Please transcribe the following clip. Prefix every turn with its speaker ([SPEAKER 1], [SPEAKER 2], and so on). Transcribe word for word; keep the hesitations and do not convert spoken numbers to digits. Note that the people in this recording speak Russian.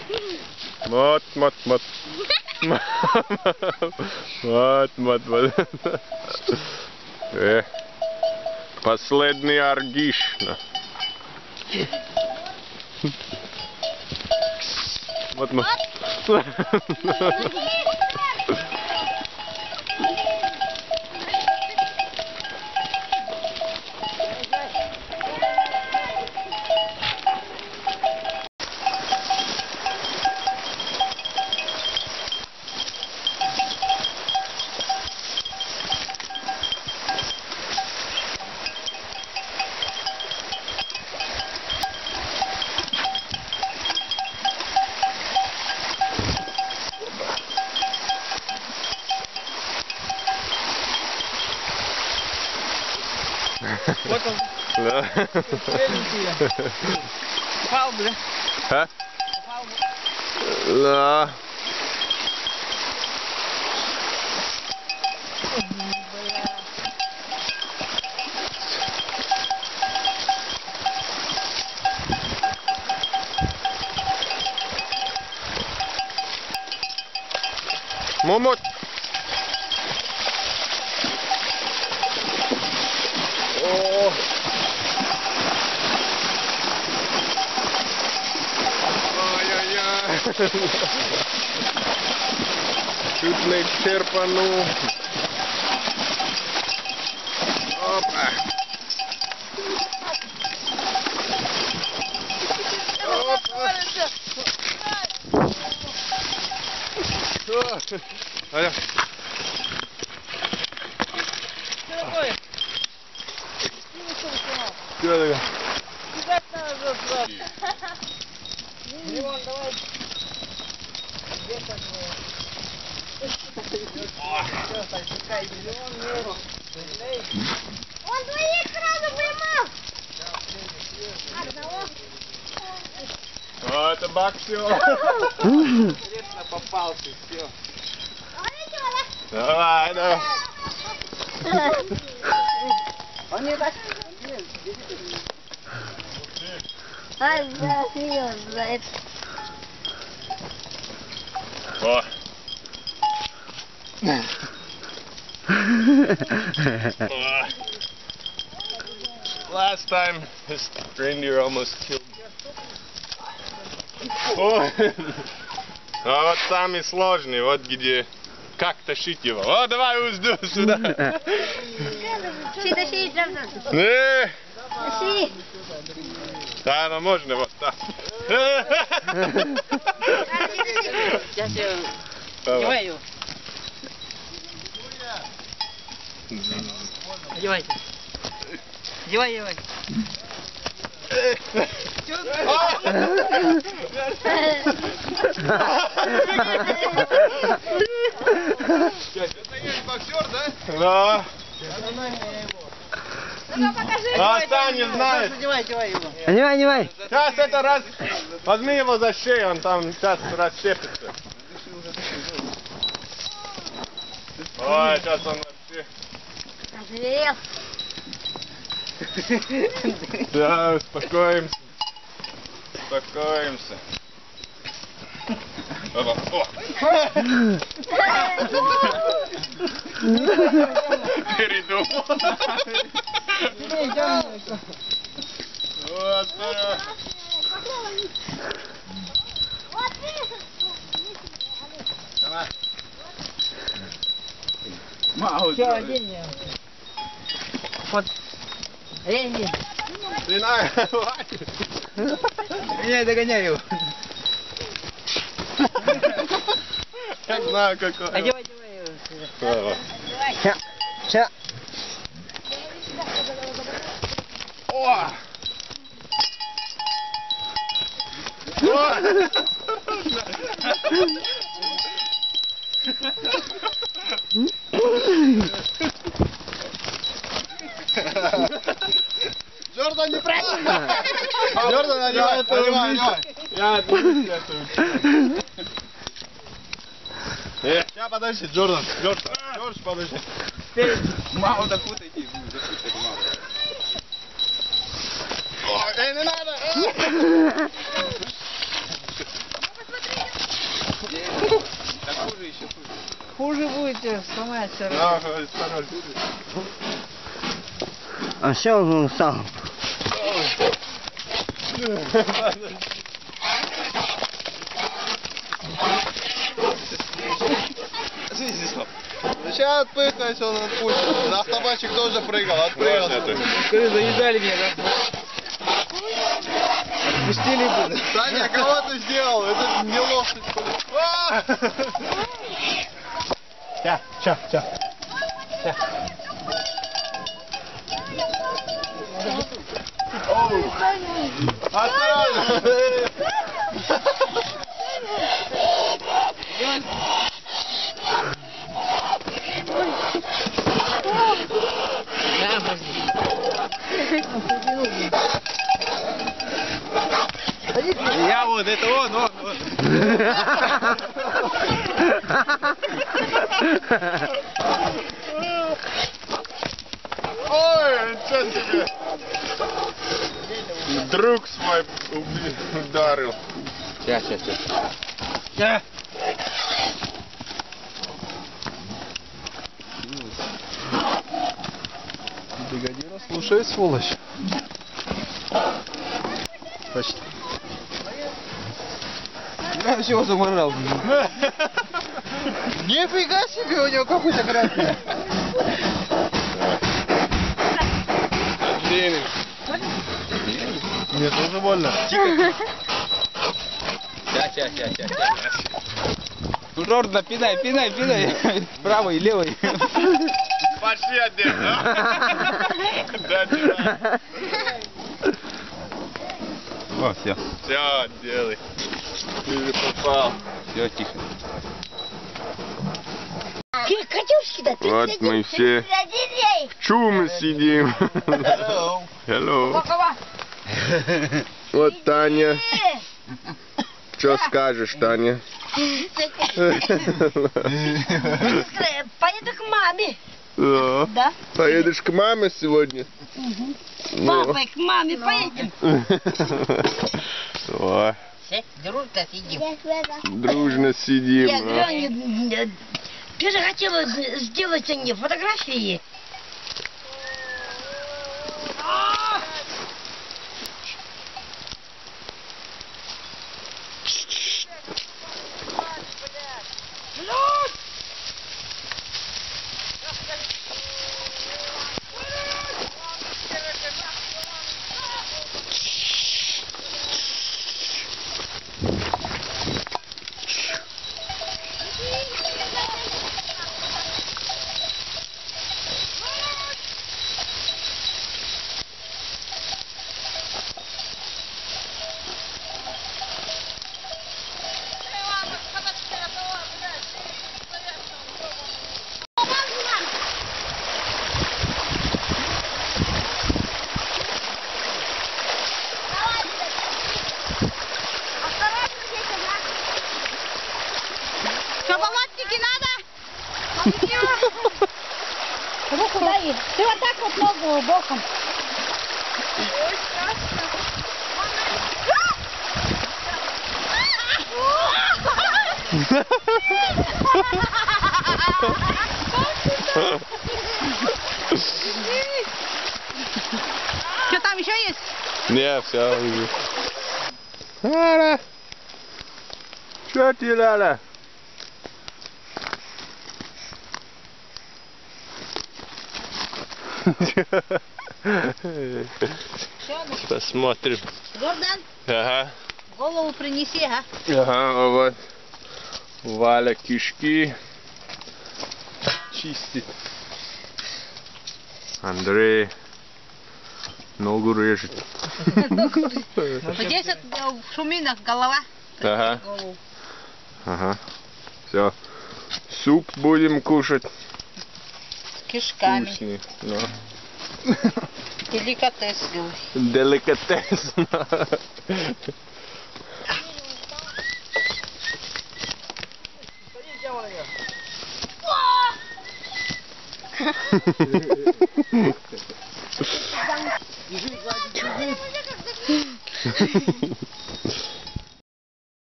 [SPEAKER 1] Вот, вот, вот. Вот, вот, вот. Э, последний аргиш. Вот, вот.
[SPEAKER 2] Вот он.
[SPEAKER 1] Да.
[SPEAKER 2] Попал, бля.
[SPEAKER 1] А?
[SPEAKER 2] Попал,
[SPEAKER 1] Да. Момот. О. Ай-яй-яй. Чуть не черпанул. Опа. Опа. Аля.
[SPEAKER 2] Что такое?
[SPEAKER 1] Что такое?
[SPEAKER 2] Кидать надо сразу. Леон, давай. Где такое? Все, так, пускай. Леон, Леон.
[SPEAKER 3] Он двоих сразу поймал. Одного.
[SPEAKER 1] О, это боксер.
[SPEAKER 2] Интересно, попался, все.
[SPEAKER 1] Давай, давай.
[SPEAKER 2] Он не так.
[SPEAKER 3] Ай, да, серьезно, за это.
[SPEAKER 1] О. О. Last time, this reindeer almost killed me. О. А вот самый сложный, вот где, как тащить его. О, давай узду сюда.
[SPEAKER 3] Тащи, тащи, Джамсон.
[SPEAKER 1] Не.
[SPEAKER 3] Тащи.
[SPEAKER 1] Да, ну можно вот так.
[SPEAKER 2] Сейчас я...
[SPEAKER 1] Давай.
[SPEAKER 2] Одевай его. Одевайте. Одевай, одевай.
[SPEAKER 1] Это есть боксер, да? Да.
[SPEAKER 3] Ну-ка, покажи.
[SPEAKER 1] А сам не знает.
[SPEAKER 2] Одевай, одевай его.
[SPEAKER 4] Одевай, одевай.
[SPEAKER 1] Сейчас это раз... Возьми его за шею, он там сейчас расщепится. Ой, сейчас он вообще...
[SPEAKER 3] Ожирел.
[SPEAKER 1] Да, успокоимся. Успокоимся. Опа. О. Передумал. Вот.
[SPEAKER 3] Вот видишь?
[SPEAKER 1] Давай.
[SPEAKER 2] Все, одень меня. Вот. Одень.
[SPEAKER 1] Ты на, хватит.
[SPEAKER 2] Я догоняю его.
[SPEAKER 1] Я знаю, какой.
[SPEAKER 2] Одевай, одевай его сюда.
[SPEAKER 1] Давай.
[SPEAKER 4] Ща, ща.
[SPEAKER 1] О! О! Джордан, не правильно! Джордан, одевай, одевай, одевай. Я отберусь эту. Э, сейчас подожди, Джордан. Джордж, Джордж, подожди.
[SPEAKER 2] Мало запутайте, запутайте мало.
[SPEAKER 1] Эй, не надо!
[SPEAKER 2] хуже будете сломаться.
[SPEAKER 1] Ага, осторожно.
[SPEAKER 4] А все он сам.
[SPEAKER 1] Сейчас отпыхнуть, он отпустит. На автобатчик тоже прыгал, отпрыгал.
[SPEAKER 2] Скажи, заедали меня, да? Отпустили бы.
[SPEAKER 1] Саня, кого ты сделал? Это не лошадь.
[SPEAKER 4] Ща, ща, ща.
[SPEAKER 1] Осторожно.
[SPEAKER 2] Я вот, это он, он, он.
[SPEAKER 1] Ой, ничего себе. Друг свой уби- ударил.
[SPEAKER 2] Сейчас, сейчас, сейчас.
[SPEAKER 1] Бригадира, слушай, сволочь. Почти.
[SPEAKER 2] Я все заморал. Нифига себе, у него какой-то красный.
[SPEAKER 1] Денег. Мне тоже больно.
[SPEAKER 2] Сейчас, сейчас, сейчас, сейчас. Жордно, пинай, пинай, пинай. Правый, левый.
[SPEAKER 1] Пошли отдельно. Да, да.
[SPEAKER 2] О, все.
[SPEAKER 1] Все, делай. Ты попал.
[SPEAKER 2] Все, тихо.
[SPEAKER 3] Катюшки-то,
[SPEAKER 1] Вот мы все в чуме сидим.
[SPEAKER 2] Hello.
[SPEAKER 1] Hello. Вот Таня. Что скажешь, Таня?
[SPEAKER 3] Поеду к маме.
[SPEAKER 1] Да.
[SPEAKER 3] Да.
[SPEAKER 1] Поедешь к маме сегодня? Ну.
[SPEAKER 3] Папой к маме поедем.
[SPEAKER 1] О,
[SPEAKER 3] Все, дружно сидим.
[SPEAKER 1] дружно сидим.
[SPEAKER 3] Я
[SPEAKER 1] а.
[SPEAKER 3] говорю, ты же хотела сделать мне фотографии.
[SPEAKER 5] Шоколадники надо? Руку дай. Ты вот так вот ногу боком. Ой, страшно. Что там еще есть?
[SPEAKER 1] Не, все уже. Ляля. Что ты, Ляля? Посмотрим.
[SPEAKER 5] Гордан,
[SPEAKER 1] Ага.
[SPEAKER 5] голову принеси, а?
[SPEAKER 1] Ага, а вот Валя кишки чистит. Андрей ногу режет.
[SPEAKER 5] Вот здесь вот, э, в шуминах голова.
[SPEAKER 1] Ага.
[SPEAKER 5] Голову.
[SPEAKER 1] Ага. Все. Суп будем кушать.
[SPEAKER 5] С кишками.
[SPEAKER 1] Вкусный. Да.
[SPEAKER 5] Деликатес, говорю.
[SPEAKER 1] Деликатес.